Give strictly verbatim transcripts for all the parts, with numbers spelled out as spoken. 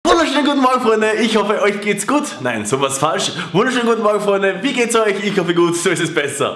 Wunderschönen guten Morgen, Freunde. Ich hoffe, euch geht's gut. Nein, sowas falsch. Wunderschönen guten Morgen, Freunde. Wie geht's euch? Ich hoffe gut, so ist es besser.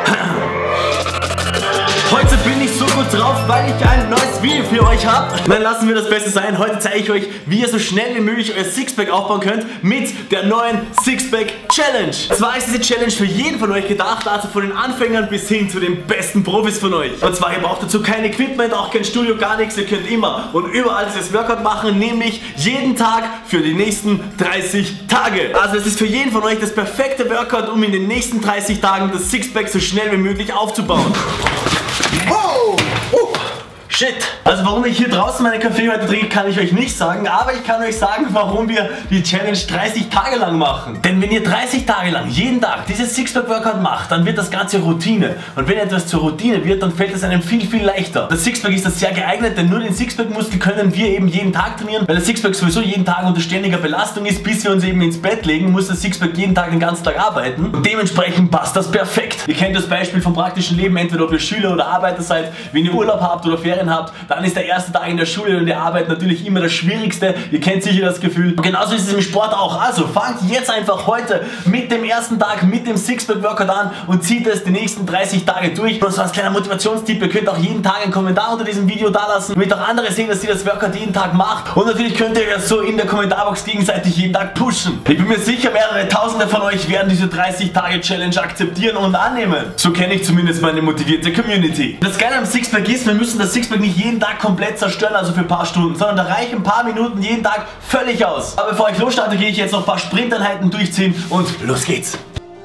Heute bin ich so gut drauf, weil ich ein neues Video für euch habe. Dann lassen wir das Beste sein. Heute zeige ich euch, wie ihr so schnell wie möglich euer Sixpack aufbauen könnt mit der neuen Sixpack Challenge. Zwar ist diese Challenge für jeden von euch gedacht, also von den Anfängern bis hin zu den besten Profis von euch. Und zwar, ihr braucht dazu kein Equipment, auch kein Studio, gar nichts. Ihr könnt immer und überall dieses Workout machen, nämlich jeden Tag für die nächsten dreißig Tage. Also es ist für jeden von euch das perfekte Workout, um in den nächsten dreißig Tagen das Sixpack so schnell wie möglich aufzubauen. Oh, oh, shit. Also warum ich hier draußen meine Kaffee heute trinke, kann ich euch nicht sagen, aber ich kann euch sagen, warum wir die Challenge dreißig Tage lang machen. Denn wenn ihr dreißig Tage lang jeden Tag dieses Sixpack-Workout macht, dann wird das Ganze Routine. Und wenn etwas zur Routine wird, dann fällt es einem viel, viel leichter. Das Sixpack ist das sehr geeignet, denn nur den Sixpack-Muskel können wir eben jeden Tag trainieren, weil das Sixpack sowieso jeden Tag unter ständiger Belastung ist, bis wir uns eben ins Bett legen, muss das Sixpack jeden Tag den ganzen Tag arbeiten. Und dementsprechend passt das perfekt. Ihr kennt das Beispiel vom praktischen Leben, entweder ob ihr Schüler oder Arbeiter seid, wenn ihr Urlaub habt oder Ferien habt, dann ist der erste Tag in der Schule und der Arbeit natürlich immer das Schwierigste. Ihr kennt sicher das Gefühl. Und genauso ist es im Sport auch. Also fangt jetzt einfach heute mit dem ersten Tag, mit dem Sixpack-Workout an und zieht es die nächsten dreißig Tage durch. Und so als kleiner Motivationstipp, ihr könnt auch jeden Tag einen Kommentar unter diesem Video dalassen, damit auch andere sehen, dass ihr das Workout jeden Tag macht. Und natürlich könnt ihr das so in der Kommentarbox gegenseitig jeden Tag pushen. Ich bin mir sicher, mehrere Tausende von euch werden diese dreißig Tage Challenge akzeptieren und annehmen. So kenne ich zumindest meine motivierte Community. Das Geile am Sixpack ist, wir müssen das Sixpack nicht jeden Tag komplett zerstören, also für ein paar Stunden, sondern da reichen ein paar Minuten jeden Tag völlig aus. Aber bevor ich losstarte, gehe ich jetzt noch ein paar Sprinteinheiten durchziehen und los geht's!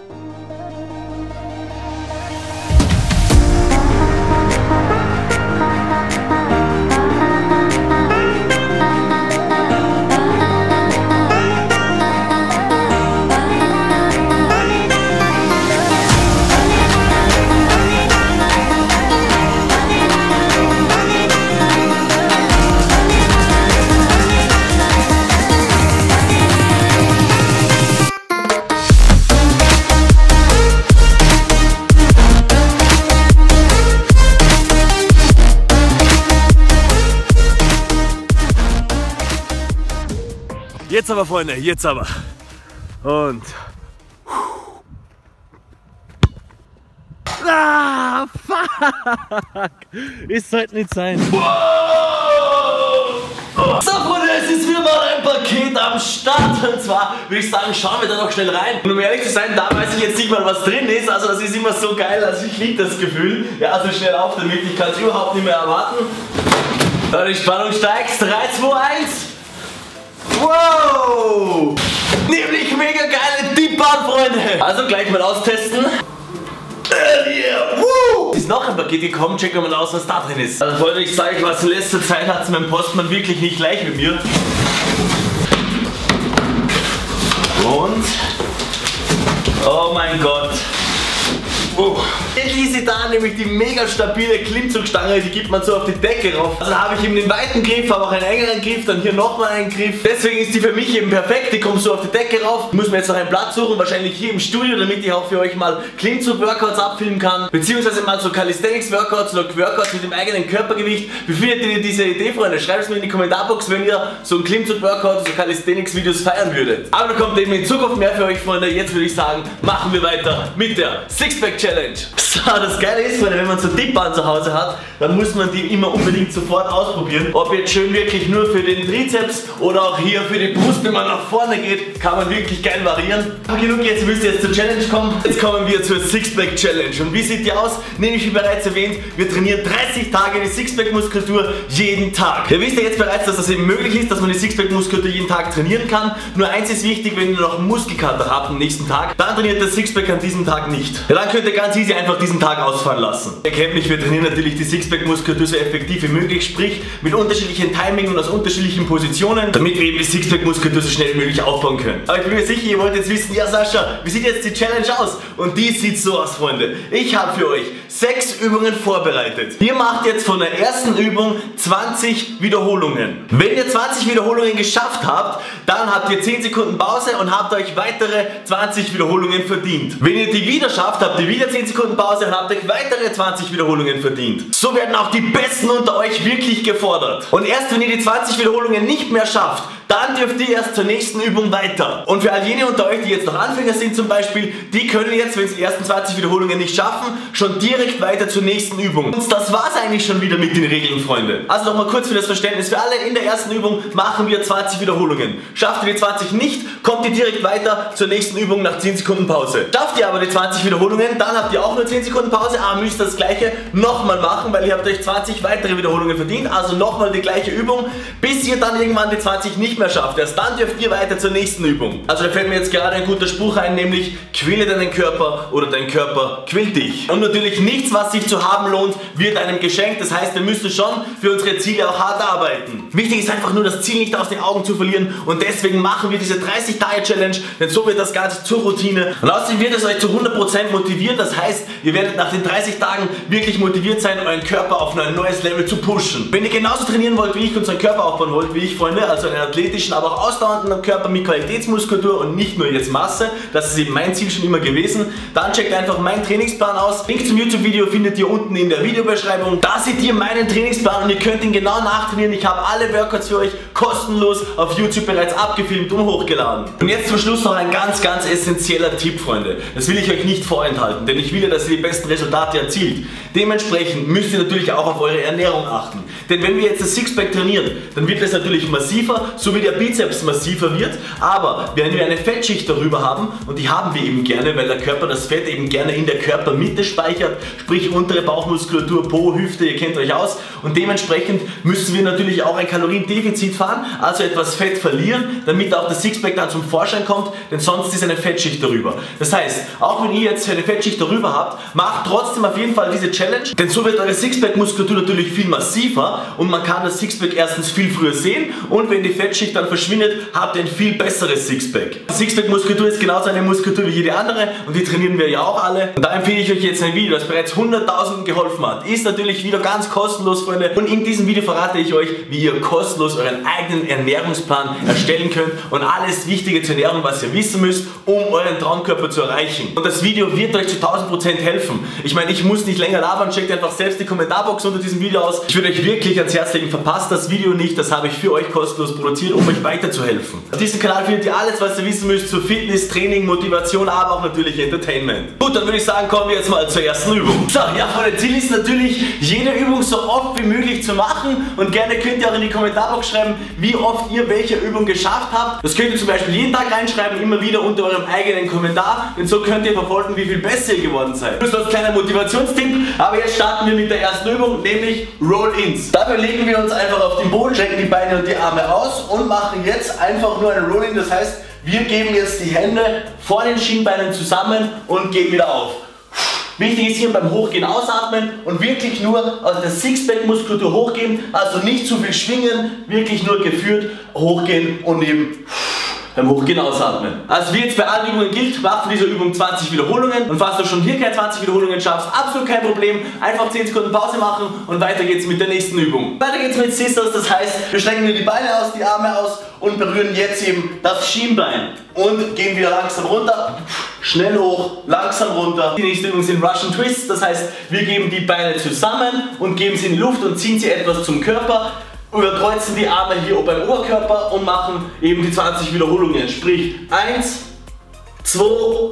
Jetzt aber, Freunde, jetzt aber. Und. Ah, fuck! Es sollte nicht sein. Wow. So, Freunde, es ist wieder mal ein Paket am Start. Und zwar würde ich sagen, schauen wir da noch schnell rein. Und um ehrlich zu sein, da weiß ich jetzt nicht mal, was drin ist. Also, das ist immer so geil. Also, ich liebe das Gefühl. Ja, so schnell auf damit. Ich kann es überhaupt nicht mehr erwarten. Die Spannung steigt. drei, zwei, eins. Wow! Nämlich mega geile Dip-Bahn, Freunde! Also gleich mal austesten. Uh, yeah. Woo. Ist noch ein Paket gekommen, checken wir mal aus, was da drin ist. Also Freunde, ich sage euch was, in letzter Zeit hat es mein Postmann wirklich nicht leicht mit mir. Und... oh mein Gott! Oh. Ich schließe da nämlich die mega stabile Klimmzugstange, die gibt man so auf die Decke rauf. Also habe ich eben den weiten Griff, habe auch einen engeren Griff, dann hier nochmal einen Griff. Deswegen ist die für mich eben perfekt, die kommt so auf die Decke rauf. Ich muss mir jetzt noch einen Platz suchen, wahrscheinlich hier im Studio, damit ich auch für euch mal Klimmzug-Workouts abfilmen kann. Beziehungsweise mal so Calisthenics-Workouts oder Workouts mit dem eigenen Körpergewicht. Wie findet ihr diese Idee, Freunde? Schreibt es mir in die Kommentarbox, wenn ihr so ein Klimmzug-Workout, so Calisthenics-Videos feiern würdet. Aber da kommt eben in Zukunft mehr für euch, Freunde. Jetzt würde ich sagen, machen wir weiter mit der Sixpack-Challenge. So, das Geile ist, wenn man so Dip-Bahn zu Hause hat, dann muss man die immer unbedingt sofort ausprobieren. Ob jetzt schön wirklich nur für den Trizeps oder auch hier für die Brust, wenn man nach vorne geht, kann man wirklich geil variieren. Aber genug, jetzt müsst ihr jetzt zur Challenge kommen. Jetzt kommen wir zur Sixpack-Challenge. Und wie sieht die aus? Nämlich wie bereits erwähnt, wir trainieren dreißig Tage die Sixpack-Muskulatur jeden Tag. Ihr wisst ja jetzt bereits, dass das eben möglich ist, dass man die Sixpack-Muskulatur jeden Tag trainieren kann. Nur eins ist wichtig, wenn ihr noch einen Muskelkater habt am nächsten Tag, dann trainiert das Sixpack an diesem Tag nicht. Ja, dann könnt ihr ganz easy einfach diesen Tag ausfallen lassen. Ihr kennt mich, wir trainieren natürlich die Sixpack-Muskulatur so effektiv wie möglich, sprich mit unterschiedlichen Timing und aus unterschiedlichen Positionen, damit wir eben die Sixpack-Muskulatur so schnell wie möglich aufbauen können. Aber ich bin mir sicher, ihr wollt jetzt wissen, ja Sascha, wie sieht jetzt die Challenge aus? Und die sieht so aus, Freunde. Ich habe für euch sechs Übungen vorbereitet. Ihr macht jetzt von der ersten Übung zwanzig Wiederholungen. Wenn ihr zwanzig Wiederholungen geschafft habt, dann habt ihr zehn Sekunden Pause und habt euch weitere zwanzig Wiederholungen verdient. Wenn ihr die wieder schafft, habt ihr wieder zehn Sekunden Pause und habt euch weitere zwanzig Wiederholungen verdient. So werden auch die Besten unter euch wirklich gefordert. Und erst wenn ihr die zwanzig Wiederholungen nicht mehr schafft, dann dürft ihr erst zur nächsten Übung weiter. Und für all jene unter euch, die jetzt noch Anfänger sind zum Beispiel, die können jetzt, wenn sie die ersten zwanzig Wiederholungen nicht schaffen, schon direkt weiter zur nächsten Übung. Und das war's eigentlich schon wieder mit den Regeln, Freunde. Also nochmal kurz für das Verständnis für alle. In der ersten Übung machen wir zwanzig Wiederholungen. Schafft ihr die zwanzig nicht, kommt ihr direkt weiter zur nächsten Übung nach zehn Sekunden Pause. Schafft ihr aber die zwanzig Wiederholungen, dann habt ihr auch nur zehn Sekunden Pause, aber müsst das gleiche nochmal machen, weil ihr habt euch zwanzig weitere Wiederholungen verdient. Also nochmal die gleiche Übung, bis ihr dann irgendwann die zwanzig nicht mehr schafft. Erst dann dürft ihr weiter zur nächsten Übung. Also da fällt mir jetzt gerade ein guter Spruch ein, nämlich quäle deinen Körper oder dein Körper quält dich. Und natürlich nichts, was sich zu haben lohnt, wird einem geschenkt. Das heißt, wir müssen schon für unsere Ziele auch hart arbeiten. Wichtig ist einfach nur, das Ziel nicht aus den Augen zu verlieren, und deswegen machen wir diese dreißig Tage Challenge, denn so wird das Ganze zur Routine. Und außerdem wird es euch zu hundert Prozent motivieren. Das heißt, ihr werdet nach den dreißig Tagen wirklich motiviert sein, euren Körper auf ein neues Level zu pushen. Wenn ihr genauso trainieren wollt wie ich und so einen Körper aufbauen wollt wie ich, Freunde, also einen athletischen, aber auch ausdauernden Körper mit Qualitätsmuskulatur und nicht nur jetzt Masse, das ist eben mein Ziel schon immer gewesen, dann checkt einfach meinen Trainingsplan aus. Link zum YouTube-Video findet ihr unten in der Videobeschreibung. Da seht ihr meinen Trainingsplan und ihr könnt ihn genau nachtrainieren. Ich habe alle Workouts für euch kostenlos auf YouTube bereits abgefilmt und hochgeladen. Und jetzt zum Schluss noch ein ganz, ganz essentieller Tipp, Freunde. Das will ich euch nicht vorenthalten, denn ich will ja, dass ihr die besten Resultate erzielt. Dementsprechend müsst ihr natürlich auch auf eure Ernährung achten. Denn wenn wir jetzt das Sixpack trainieren, dann wird es natürlich massiver, so wie der Bizeps massiver wird. Aber wenn wir eine Fettschicht darüber haben, und die haben wir eben gerne, weil der Körper das Fett eben gerne in der Körpermitte speichert, sprich untere Bauchmuskulatur, Po, Hüfte, ihr kennt euch aus. Und dementsprechend müssen wir natürlich auch ein Kaloriendefizit fahren, also etwas Fett verlieren, damit auch das Sixpack dann zum Vorschein kommt, denn sonst ist eine Fettschicht darüber. Das heißt, auch wenn ihr jetzt eine Fettschicht darüber habt, macht trotzdem auf jeden Fall diese Challenge, denn so wird eure Sixpack-Muskulatur natürlich viel massiver und man kann das Sixpack erstens viel früher sehen, und wenn die Fettschicht dann verschwindet, habt ihr ein viel besseres Sixpack. Sixpack-Muskulatur ist genauso eine Muskulatur wie jede andere und die trainieren wir ja auch alle. Und da empfehle ich euch jetzt ein Video, das bereits hunderttausenden geholfen hat. Ist natürlich wieder ganz kostenlos, Freunde, und in diesem Video verrate ich euch, wie ihr kostenlos euren eigenen Ernährungsplan erstellen könnt und alles Wichtige zur Ernährung, was ihr wissen müsst, um euren Traumkörper zu erreichen. Und das Video wird euch zu tausend Prozent helfen. Ich meine, ich muss nicht länger labern, checkt einfach selbst die Kommentarbox unter diesem Video aus. Ich würde euch wirklich ans Herz legen, verpasst das Video nicht, das habe ich für euch kostenlos produziert, um euch weiterzuhelfen. Auf diesem Kanal findet ihr alles, was ihr wissen müsst zu Fitness, Training, Motivation, aber auch natürlich Entertainment. Gut, dann würde ich sagen, kommen wir jetzt mal zur ersten Übung. So, ja, Freunde, Ziel ist natürlich, jede Übung so oft wie möglich zu machen, und gerne könnt ihr auch in die Kommentarbox schreiben, wie oft ihr welche Übung geschafft habt. Das könnt ihr zum Beispiel jeden Tag reinschreiben, immer wieder unter eurem eigenen Kommentar, denn so könnt ihr verfolgen, wie viel besser ihr geworden seid. Das ist ein kleiner Motivationstipp, aber jetzt starten wir mit der ersten Übung, nämlich Roll-Ins. Dafür legen wir uns einfach auf den Boden, strecken die Beine und die Arme aus und machen jetzt einfach nur ein Roll-In. Das heißt, wir geben jetzt die Hände vor den Schienbeinen zusammen und gehen wieder auf. Wichtig ist hier beim Hochgehen ausatmen und wirklich nur aus der Sixpack-Muskulatur hochgehen, also nicht zu viel schwingen, wirklich nur geführt hochgehen und eben beim Hochgehen ausatmen. Also wie jetzt bei allen Übungen gilt, machst du diese Übung zwanzig Wiederholungen, und falls du schon hier keine zwanzig Wiederholungen schaffst, absolut kein Problem, einfach zehn Sekunden Pause machen und weiter geht's mit der nächsten Übung. Weiter geht's mit Scissors, das heißt, wir strecken die Beine aus, die Arme aus und berühren jetzt eben das Schienbein und gehen wieder langsam runter, schnell hoch, langsam runter. Die nächste Übung sind Russian Twists, das heißt, wir geben die Beine zusammen und geben sie in die Luft und ziehen sie etwas zum Körper. Überkreuzen die Arme hier oben beim Oberkörper und machen eben die zwanzig Wiederholungen. Sprich eins, zwei,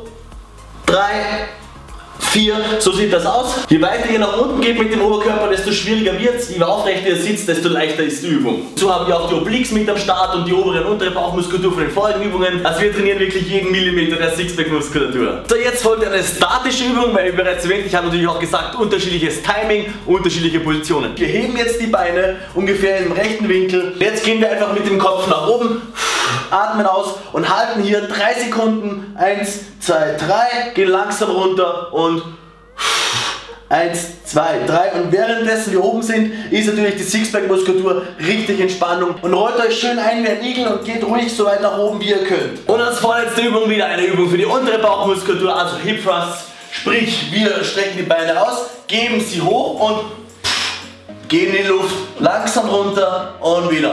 drei, vier, so sieht das aus. Je weiter ihr nach unten geht mit dem Oberkörper, desto schwieriger wird es. Je aufrechter ihr sitzt, desto leichter ist die Übung. So haben wir auch die Obliques mit am Start und die obere und untere Bauchmuskulatur von den vorigen Übungen. Also wir trainieren wirklich jeden Millimeter der Sixpack-Muskulatur. So, jetzt folgt eine statische Übung, weil wie bereits erwähnt, ich habe natürlich auch gesagt, unterschiedliches Timing, unterschiedliche Positionen. Wir heben jetzt die Beine ungefähr im rechten Winkel. Jetzt gehen wir einfach mit dem Kopf nach oben, atmen aus und halten hier drei Sekunden. eins, zwei, drei, gehen langsam runter und eins, zwei, drei, und währenddessen wir oben sind, ist natürlich die Sixpack-Muskulatur richtig in Spannung, und rollt euch schön ein wie ein Igel und geht ruhig so weit nach oben wie ihr könnt. Und als vorletzte Übung wieder eine Übung für die untere Bauchmuskulatur, also Hip Thrusts, sprich wir strecken die Beine aus, geben sie hoch und gehen in die Luft, langsam runter und wieder.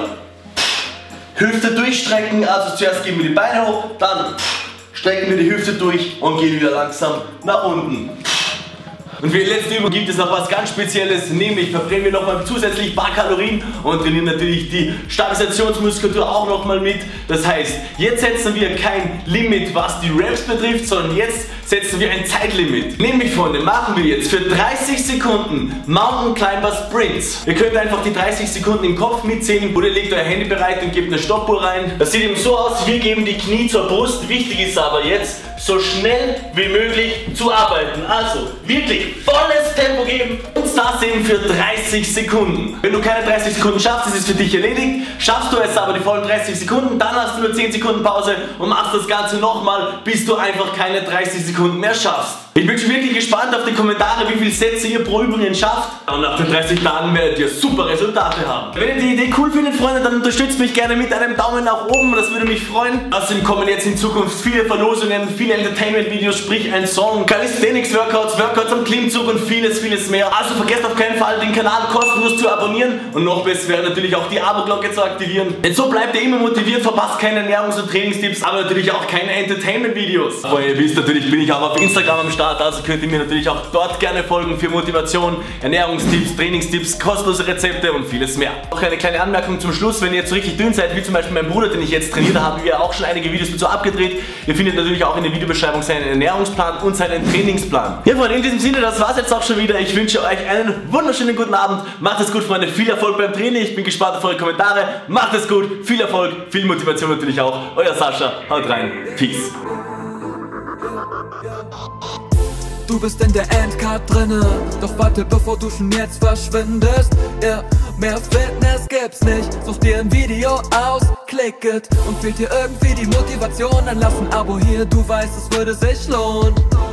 Hüfte durchstrecken, also zuerst geben wir die Beine hoch, dann strecken wir die Hüfte durch und gehen wieder langsam nach unten. Und für die letzte Übung gibt es noch was ganz Spezielles, nämlich verbrennen wir nochmal zusätzlich ein paar Kalorien und trainieren natürlich die Stabilisationsmuskulatur auch nochmal mit. Das heißt, jetzt setzen wir kein Limit, was die Reps betrifft, sondern jetzt setzen wir ein Zeitlimit. Nämlich, Freunde, machen wir jetzt für dreißig Sekunden Mountain Climber Sprints. Ihr könnt einfach die dreißig Sekunden im Kopf mitzählen oder legt euer Handy bereit und gebt eine Stoppuhr rein. Das sieht eben so aus, wir geben die Knie zur Brust. Wichtig ist aber jetzt, so schnell wie möglich zu arbeiten. Also wirklich volles Tempo geben und das eben für dreißig Sekunden. Wenn du keine dreißig Sekunden schaffst, ist es für dich erledigt. Schaffst du es aber die vollen dreißig Sekunden, dann hast du nur zehn Sekunden Pause und machst das Ganze nochmal, bis du einfach keine dreißig Sekunden mehr schaffst. Ich bin schon wirklich gespannt auf die Kommentare, wie viele Sätze ihr pro Übung schafft. Und nach den dreißig Tagen werdet ihr super Resultate haben. Wenn ihr die Idee cool findet, Freunde, dann unterstützt mich gerne mit einem Daumen nach oben. Das würde mich freuen. Außerdem kommen jetzt in Zukunft viele Verlosungen, viele Entertainment-Videos, sprich ein Song, Calisthenics-Workouts, Workouts am Klimmzug und vieles, vieles mehr. Also vergesst auf keinen Fall, den Kanal kostenlos zu abonnieren. Und noch besser wäre natürlich auch die Abo-Glocke zu aktivieren. Denn so bleibt ihr immer motiviert, verpasst keine Ernährungs- und Trainingstipps, aber natürlich auch keine Entertainment-Videos. Aber ihr wisst natürlich, bin ich auch auf Instagram am Start. Also könnt ihr mir natürlich auch dort gerne folgen für Motivation, Ernährungstipps, Trainingstipps, kostenlose Rezepte und vieles mehr. Noch eine kleine Anmerkung zum Schluss, wenn ihr jetzt so richtig dünn seid, wie zum Beispiel mein Bruder, den ich jetzt trainiere, da haben wir auch schon einige Videos dazu abgedreht. Ihr findet natürlich auch in der Videobeschreibung seinen Ernährungsplan und seinen Trainingsplan. Ja, Freunde, in diesem Sinne, das war's jetzt auch schon wieder. Ich wünsche euch einen wunderschönen guten Abend. Macht es gut, Freunde. Viel Erfolg beim Training. Ich bin gespannt auf eure Kommentare. Macht es gut. Viel Erfolg, viel Motivation natürlich auch. Euer Sascha. Haut rein. Peace. Du bist in der Endcard drinne, doch warte, bevor du schon jetzt verschwindest. Ja, mehr Fitness gibt's nicht, such dir ein Video aus, klick it. Und fehlt dir irgendwie die Motivation, dann lass ein Abo hier, du weißt, es würde sich lohnen.